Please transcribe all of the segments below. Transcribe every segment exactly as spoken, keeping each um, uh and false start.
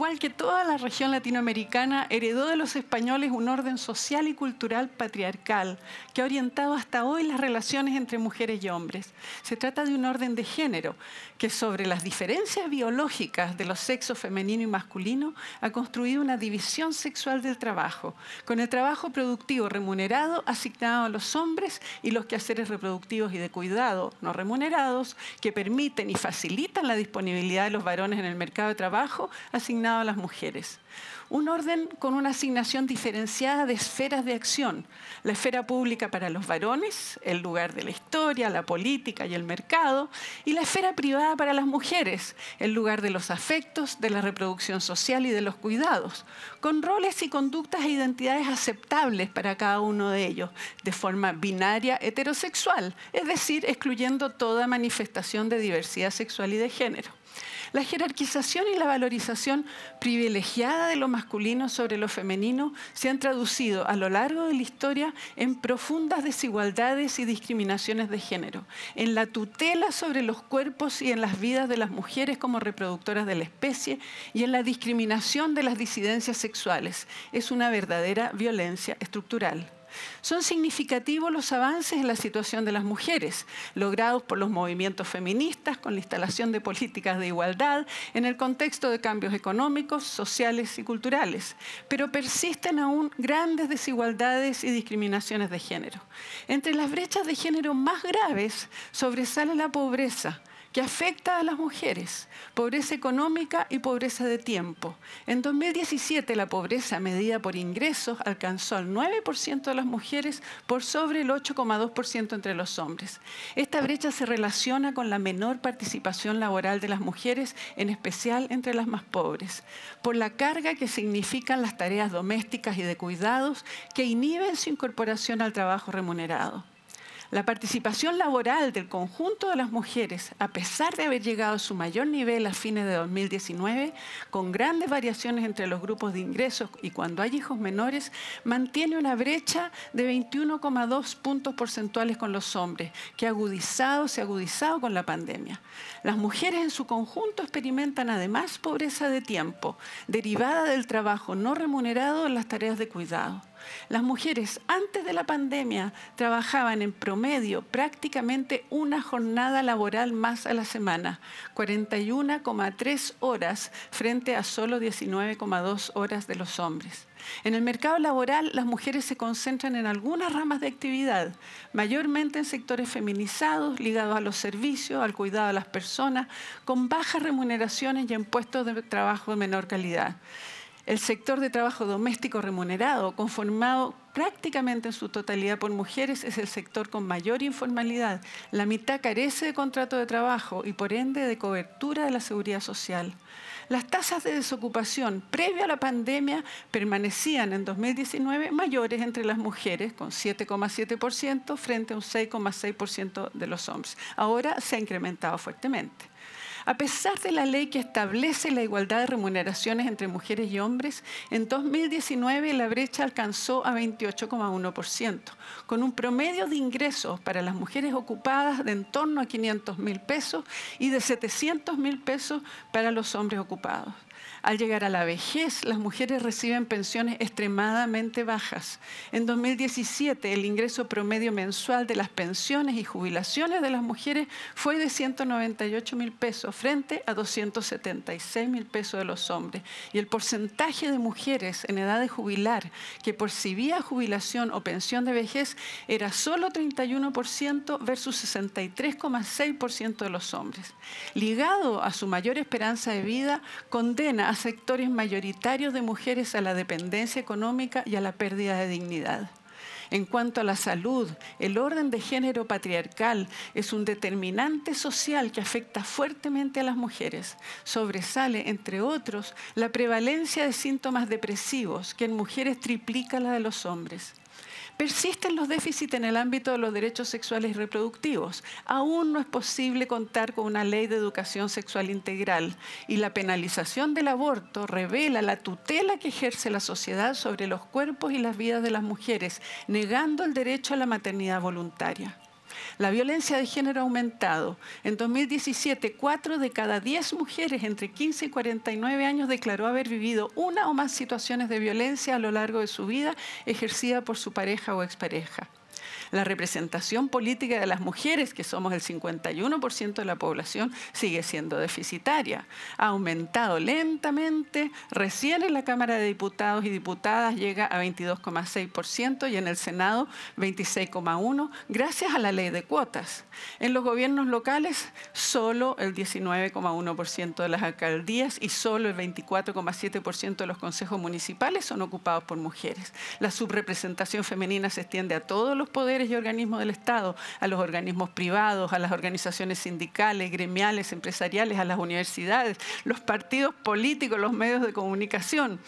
igual que toda la región latinoamericana, heredó de los españoles un orden social y cultural patriarcal que ha orientado hasta hoy las relaciones entre mujeres y hombres. Se trata de un orden de género que, sobre las diferencias biológicas de los sexos femenino y masculino, ha construido una división sexual del trabajo, con el trabajo productivo remunerado asignado a los hombres y los quehaceres reproductivos y de cuidado no remunerados que permiten y facilitan la disponibilidad de los varones en el mercado de trabajo asignado a las mujeres. Un orden con una asignación diferenciada de esferas de acción. La esfera pública para los varones, el lugar de la historia, la política y el mercado, y la esfera privada para las mujeres, el lugar de los afectos, de la reproducción social y de los cuidados, con roles y conductas e identidades aceptables para cada uno de ellos, de forma binaria heterosexual, es decir, excluyendo toda manifestación de diversidad sexual y de género. La jerarquización y la valorización privilegiada de lo masculino sobre lo femenino se han traducido a lo largo de la historia en profundas desigualdades y discriminaciones de género, en la tutela sobre los cuerpos y en las vidas de las mujeres como reproductoras de la especie y en la discriminación de las disidencias sexuales. Es una verdadera violencia estructural. Son significativos los avances en la situación de las mujeres, logrados por los movimientos feministas con la instalación de políticas de igualdad en el contexto de cambios económicos, sociales y culturales, pero persisten aún grandes desigualdades y discriminaciones de género. Entre las brechas de género más graves sobresale la pobreza, que afecta a las mujeres, pobreza económica y pobreza de tiempo. En dos mil diecisiete, la pobreza medida por ingresos alcanzó al nueve por ciento de las mujeres por sobre el ocho coma dos por ciento entre los hombres. Esta brecha se relaciona con la menor participación laboral de las mujeres, en especial entre las más pobres, por la carga que significan las tareas domésticas y de cuidados que inhiben su incorporación al trabajo remunerado. La participación laboral del conjunto de las mujeres, a pesar de haber llegado a su mayor nivel a fines de dos mil diecinueve, con grandes variaciones entre los grupos de ingresos y cuando hay hijos menores, mantiene una brecha de veintiuno coma dos puntos porcentuales con los hombres, que ha agudizado, se ha agudizado con la pandemia. Las mujeres en su conjunto experimentan además pobreza de tiempo, derivada del trabajo no remunerado en las tareas de cuidado. Las mujeres antes de la pandemia trabajaban en promedio prácticamente una jornada laboral más a la semana, cuarenta y una coma tres horas frente a solo diecinueve coma dos horas de los hombres. En el mercado laboral, las mujeres se concentran en algunas ramas de actividad, mayormente en sectores feminizados, ligados a los servicios, al cuidado de las personas, con bajas remuneraciones y en puestos de trabajo de menor calidad. El sector de trabajo doméstico remunerado, conformado prácticamente en su totalidad por mujeres, es el sector con mayor informalidad. La mitad carece de contrato de trabajo y por ende de cobertura de la seguridad social. Las tasas de desocupación previo a la pandemia permanecían en dos mil diecinueve mayores entre las mujeres, con siete coma siete por ciento frente a un seis coma seis por ciento de los hombres. Ahora se ha incrementado fuertemente. A pesar de la ley que establece la igualdad de remuneraciones entre mujeres y hombres, en dos mil diecinueve la brecha alcanzó a veintiocho coma uno por ciento, con un promedio de ingresos para las mujeres ocupadas de en torno a quinientos mil pesos y de setecientos mil pesos para los hombres ocupados. Al llegar a la vejez, las mujeres reciben pensiones extremadamente bajas. En dos mil diecisiete, el ingreso promedio mensual de las pensiones y jubilaciones de las mujeres fue de ciento noventa y ocho mil pesos frente a doscientos setenta y seis mil pesos de los hombres. Y el porcentaje de mujeres en edad de jubilar que percibía jubilación o pensión de vejez era solo treinta y uno por ciento versus sesenta y tres coma seis por ciento de los hombres. Ligado a su mayor esperanza de vida, condena a sectores mayoritarios de mujeres a la dependencia económica y a la pérdida de dignidad. En cuanto a la salud, el orden de género patriarcal es un determinante social que afecta fuertemente a las mujeres. Sobresale, entre otros, la prevalencia de síntomas depresivos, que en mujeres triplica la de los hombres. Persisten los déficits en el ámbito de los derechos sexuales y reproductivos. Aún no es posible contar con una ley de educación sexual integral y la penalización del aborto revela la tutela que ejerce la sociedad sobre los cuerpos y las vidas de las mujeres, negando el derecho a la maternidad voluntaria. La violencia de género ha aumentado. En dos mil diecisiete, cuatro de cada diez mujeres entre quince y cuarenta y nueve años declaró haber vivido una o más situaciones de violencia a lo largo de su vida ejercida por su pareja o expareja. La representación política de las mujeres, que somos el cincuenta y uno por ciento de la población, sigue siendo deficitaria. Ha aumentado lentamente, recién en la Cámara de Diputados y Diputadas llega a veintidós coma seis por ciento y en el Senado veintiséis coma uno por ciento, gracias a la ley de cuotas. En los gobiernos locales, solo el diecinueve coma uno por ciento de las alcaldías y solo el veinticuatro coma siete por ciento de los consejos municipales son ocupados por mujeres. La subrepresentación femenina se extiende a todos los poderes y organismos del Estado, a los organismos privados, a las organizaciones sindicales, gremiales, empresariales, a las universidades, los partidos políticos, los medios de comunicación.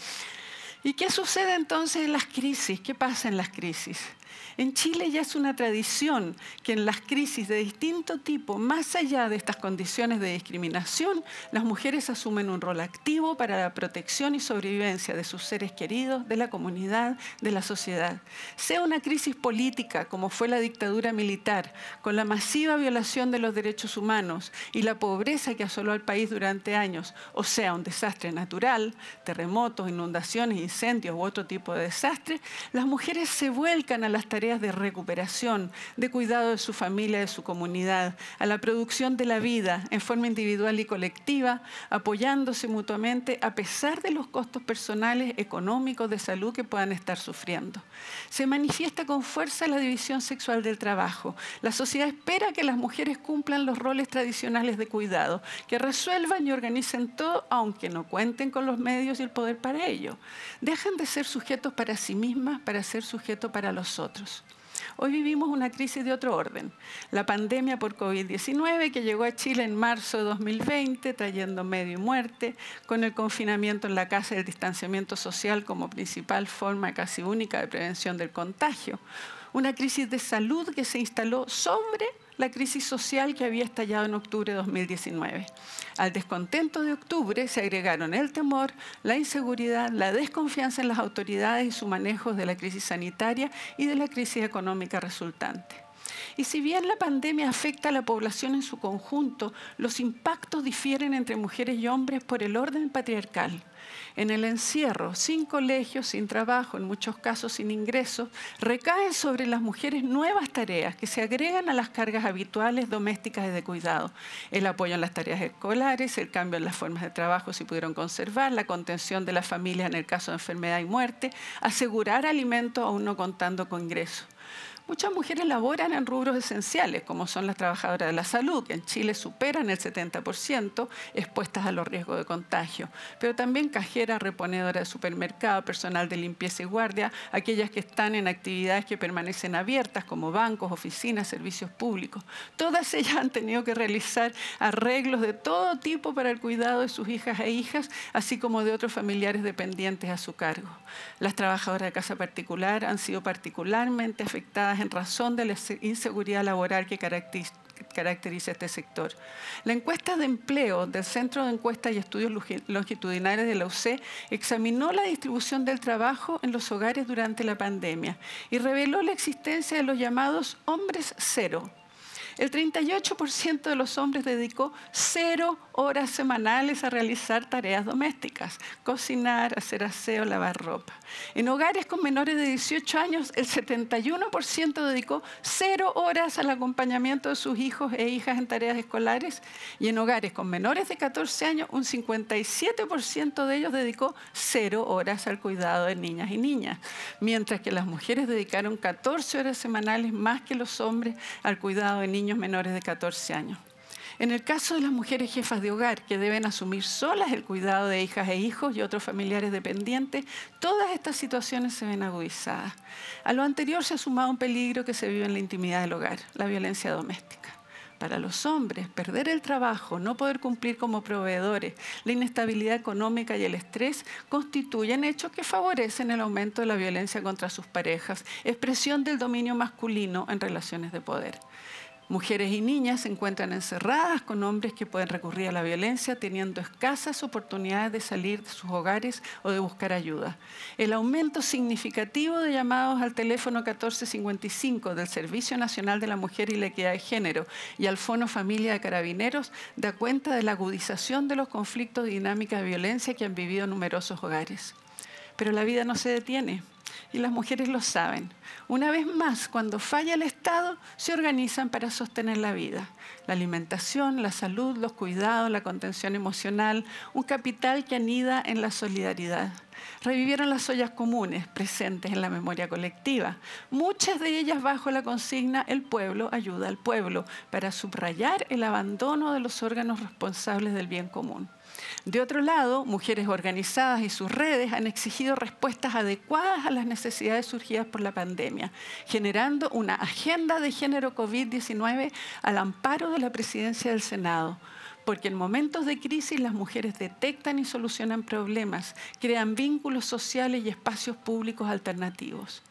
¿Y qué sucede entonces en las crisis? ¿Qué pasa en las crisis? En Chile ya es una tradición que en las crisis de distinto tipo, más allá de estas condiciones de discriminación, las mujeres asumen un rol activo para la protección y sobrevivencia de sus seres queridos, de la comunidad, de la sociedad. Sea una crisis política, como fue la dictadura militar, con la masiva violación de los derechos humanos y la pobreza que asoló al país durante años, o sea, un desastre natural, terremotos, inundaciones, incendios u otro tipo de desastre, las mujeres se vuelcan a las tareas de recuperación, de cuidado de su familia, de su comunidad, a la producción de la vida en forma individual y colectiva, apoyándose mutuamente a pesar de los costos personales, económicos, de salud que puedan estar sufriendo. Se manifiesta con fuerza la división sexual del trabajo. La sociedad espera que las mujeres cumplan los roles tradicionales de cuidado, que resuelvan y organicen todo, aunque no cuenten con los medios y el poder para ello. Dejan de ser sujetos para sí mismas para ser sujetos para los otros. Hoy vivimos una crisis de otro orden. La pandemia por COVID diecinueve que llegó a Chile en marzo de dos mil veinte, trayendo medio y muerte, con el confinamiento en la casa y el distanciamiento social como principal forma casi única de prevención del contagio. Una crisis de salud que se instaló sobre la crisis social que había estallado en octubre de dos mil diecinueve. Al descontento de octubre se agregaron el temor, la inseguridad, la desconfianza en las autoridades y su manejo de la crisis sanitaria y de la crisis económica resultante. Y si bien la pandemia afecta a la población en su conjunto, los impactos difieren entre mujeres y hombres por el orden patriarcal. En el encierro, sin colegio, sin trabajo, en muchos casos sin ingresos, recaen sobre las mujeres nuevas tareas que se agregan a las cargas habituales domésticas y de cuidado. El apoyo en las tareas escolares, el cambio en las formas de trabajo si pudieron conservar, la contención de la familia en el caso de enfermedad y muerte, asegurar alimentos aún no contando con ingresos. Muchas mujeres laboran en rubros esenciales, como son las trabajadoras de la salud, que en Chile superan el setenta por ciento expuestas a los riesgos de contagio, pero también cajeras, reponedoras de supermercado, personal de limpieza y guardia, aquellas que están en actividades que permanecen abiertas, como bancos, oficinas, servicios públicos. Todas ellas han tenido que realizar arreglos de todo tipo para el cuidado de sus hijas e hijas, así como de otros familiares dependientes a su cargo. Las trabajadoras de casa particular han sido particularmente afectadas en razón de la inseguridad laboral que caracteriza este sector. La encuesta de empleo del Centro de Encuestas y Estudios Longitudinales de la U C examinó la distribución del trabajo en los hogares durante la pandemia y reveló la existencia de los llamados hombres cero. El treinta y ocho por ciento de los hombres dedicó cero horas semanales a realizar tareas domésticas, cocinar, hacer aseo, lavar ropa. En hogares con menores de dieciocho años, el setenta y uno por ciento dedicó cero horas al acompañamiento de sus hijos e hijas en tareas escolares, y en hogares con menores de catorce años, un cincuenta y siete por ciento de ellos dedicó cero horas al cuidado de niñas y niñas, mientras que las mujeres dedicaron catorce horas semanales más que los hombres al cuidado de niños menores de catorce años. En el caso de las mujeres jefas de hogar, que deben asumir solas el cuidado de hijas e hijos y otros familiares dependientes, todas estas situaciones se ven agudizadas. A lo anterior se ha sumado un peligro que se vive en la intimidad del hogar, la violencia doméstica. Para los hombres, perder el trabajo, no poder cumplir como proveedores, la inestabilidad económica y el estrés constituyen hechos que favorecen el aumento de la violencia contra sus parejas, expresión del dominio masculino en relaciones de poder. Mujeres y niñas se encuentran encerradas con hombres que pueden recurrir a la violencia, teniendo escasas oportunidades de salir de sus hogares o de buscar ayuda. El aumento significativo de llamados al teléfono catorce cincuenta y cinco del Servicio Nacional de la Mujer y la Equidad de Género y al Fono Familia de Carabineros da cuenta de la agudización de los conflictos y dinámicas de violencia que han vivido numerosos hogares. Pero la vida no se detiene. Y las mujeres lo saben. Una vez más, cuando falla el Estado, se organizan para sostener la vida. La alimentación, la salud, los cuidados, la contención emocional, un capital que anida en la solidaridad. Revivieron las ollas comunes presentes en la memoria colectiva, muchas de ellas bajo la consigna "El pueblo ayuda al pueblo", para subrayar el abandono de los órganos responsables del bien común. De otro lado, mujeres organizadas y sus redes han exigido respuestas adecuadas a las necesidades surgidas por la pandemia, generando una agenda de género COVID diecinueve al amparo de la presidencia del Senado. Porque en momentos de crisis las mujeres detectan y solucionan problemas, crean vínculos sociales y espacios públicos alternativos.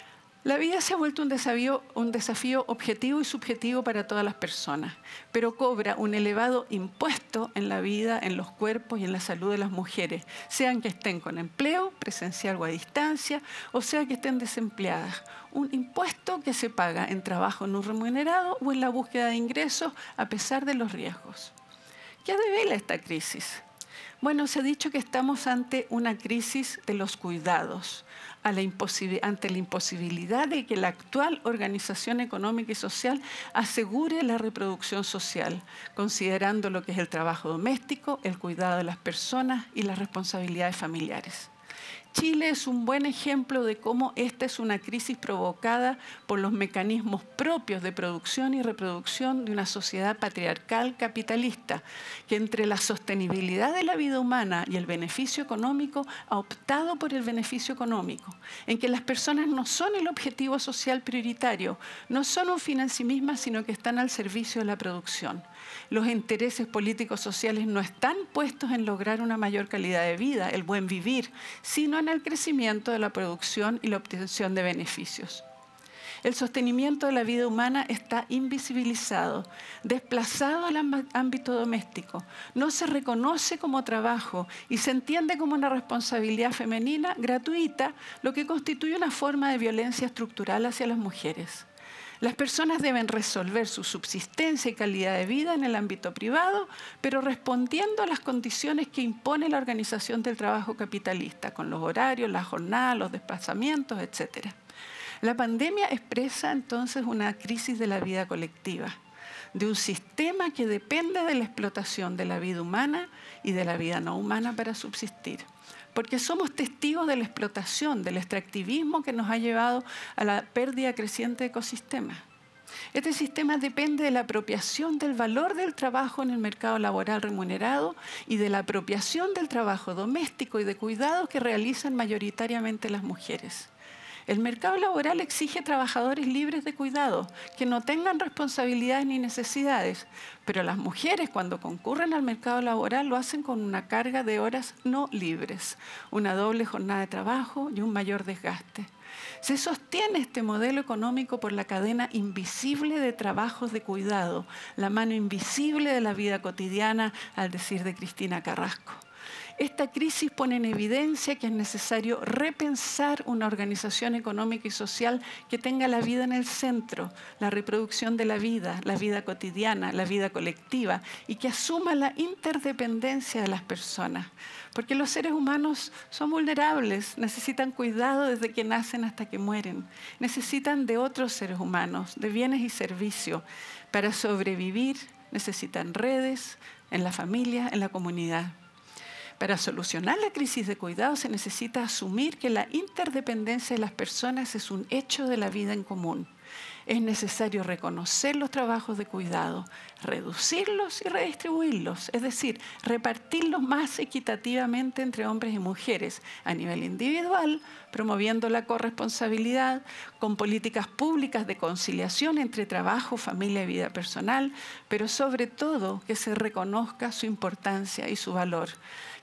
La vida se ha vuelto un desafío, un desafío objetivo y subjetivo para todas las personas, pero cobra un elevado impuesto en la vida, en los cuerpos y en la salud de las mujeres, sean que estén con empleo, presencial o a distancia, o sea que estén desempleadas. Un impuesto que se paga en trabajo no remunerado o en la búsqueda de ingresos a pesar de los riesgos. ¿Qué devela esta crisis? Bueno, se ha dicho que estamos ante una crisis de los cuidados, a la ante la imposibilidad de que la actual organización económica y social asegure la reproducción social, considerando lo que es el trabajo doméstico, el cuidado de las personas y las responsabilidades familiares. Chile es un buen ejemplo de cómo esta es una crisis provocada por los mecanismos propios de producción y reproducción de una sociedad patriarcal capitalista, que entre la sostenibilidad de la vida humana y el beneficio económico ha optado por el beneficio económico, en que las personas no son el objetivo social prioritario, no son un fin en sí mismas, sino que están al servicio de la producción. Los intereses políticos sociales no están puestos en lograr una mayor calidad de vida, el buen vivir, sino en el crecimiento de la producción y la obtención de beneficios. El sostenimiento de la vida humana está invisibilizado, desplazado al ámbito doméstico, no se reconoce como trabajo y se entiende como una responsabilidad femenina gratuita, lo que constituye una forma de violencia estructural hacia las mujeres. Las personas deben resolver su subsistencia y calidad de vida en el ámbito privado, pero respondiendo a las condiciones que impone la organización del trabajo capitalista, con los horarios, la jornada, los desplazamientos, etcétera. La pandemia expresa entonces una crisis de la vida colectiva, de un sistema que depende de la explotación de la vida humana y de la vida no humana para subsistir. Porque somos testigos de la explotación, del extractivismo que nos ha llevado a la pérdida creciente de ecosistemas. Este sistema depende de la apropiación del valor del trabajo en el mercado laboral remunerado y de la apropiación del trabajo doméstico y de cuidados que realizan mayoritariamente las mujeres. El mercado laboral exige trabajadores libres de cuidado, que no tengan responsabilidades ni necesidades, pero las mujeres cuando concurren al mercado laboral lo hacen con una carga de horas no libres, una doble jornada de trabajo y un mayor desgaste. Se sostiene este modelo económico por la cadena invisible de trabajos de cuidado, la mano invisible de la vida cotidiana, al decir de Cristina Carrasco. Esta crisis pone en evidencia que es necesario repensar una organización económica y social que tenga la vida en el centro, la reproducción de la vida, la vida cotidiana, la vida colectiva, y que asuma la interdependencia de las personas. Porque los seres humanos son vulnerables, necesitan cuidado desde que nacen hasta que mueren. Necesitan de otros seres humanos, de bienes y servicios. Para sobrevivir necesitan redes en la familia, en la comunidad. Para solucionar la crisis de cuidado se necesita asumir que la interdependencia de las personas es un hecho de la vida en común. Es necesario reconocer los trabajos de cuidado, reducirlos y redistribuirlos, es decir, repartirlos más equitativamente entre hombres y mujeres a nivel individual, promoviendo la corresponsabilidad, con políticas públicas de conciliación entre trabajo, familia y vida personal, pero sobre todo que se reconozca su importancia y su valor.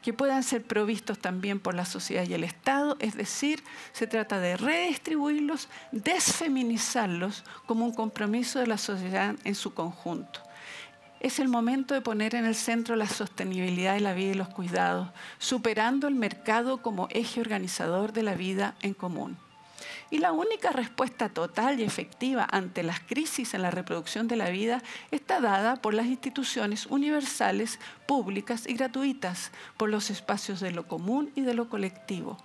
que puedan ser provistos también por la sociedad y el Estado, es decir, se trata de redistribuirlos, desfeminizarlos como un compromiso de la sociedad en su conjunto. Es el momento de poner en el centro la sostenibilidad de la vida y los cuidados, superando el mercado como eje organizador de la vida en común. Y la única respuesta total y efectiva ante las crisis en la reproducción de la vida está dada por las instituciones universales, públicas y gratuitas, por los espacios de lo común y de lo colectivo.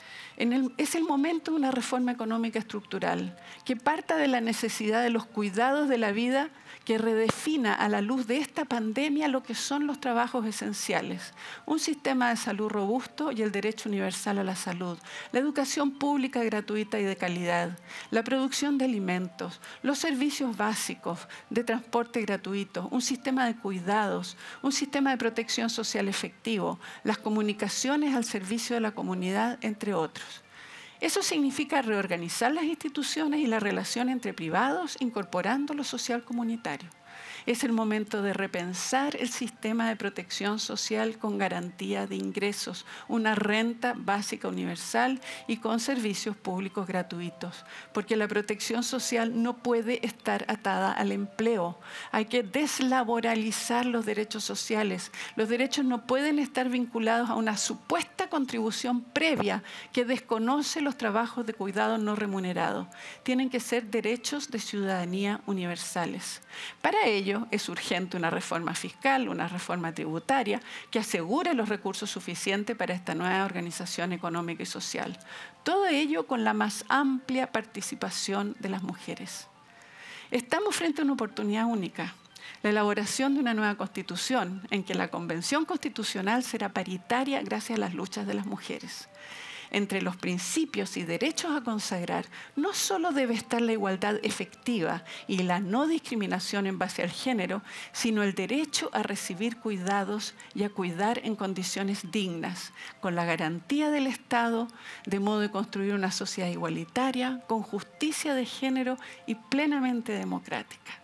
En el, es el momento de una reforma económica estructural que parta de la necesidad de los cuidados de la vida, que redefina a la luz de esta pandemia lo que son los trabajos esenciales, un sistema de salud robusto y el derecho universal a la salud, la educación pública gratuita y de calidad, la producción de alimentos, los servicios básicos de transporte gratuito, un sistema de cuidados, un sistema de protección social efectivo, las comunicaciones al servicio de la comunidad, entre otros. Eso significa reorganizar las instituciones y la relación entre privados, incorporando lo social comunitario. Es el momento de repensar el sistema de protección social con garantía de ingresos, una renta básica universal y con servicios públicos gratuitos, porque la protección social no puede estar atada al empleo. Hay que deslaboralizar los derechos sociales. Los derechos no pueden estar vinculados a una supuesta contribución previa que desconoce los trabajos de cuidado no remunerados. Tienen que ser derechos de ciudadanía universales. Para ello, es urgente una reforma fiscal, una reforma tributaria que asegure los recursos suficientes para esta nueva organización económica y social. Todo ello con la más amplia participación de las mujeres. Estamos frente a una oportunidad única, la elaboración de una nueva constitución en que la Convención Constitucional será paritaria gracias a las luchas de las mujeres. Entre los principios y derechos a consagrar, no solo debe estar la igualdad efectiva y la no discriminación en base al género, sino el derecho a recibir cuidados y a cuidar en condiciones dignas, con la garantía del Estado, de modo de construir una sociedad igualitaria, con justicia de género y plenamente democrática.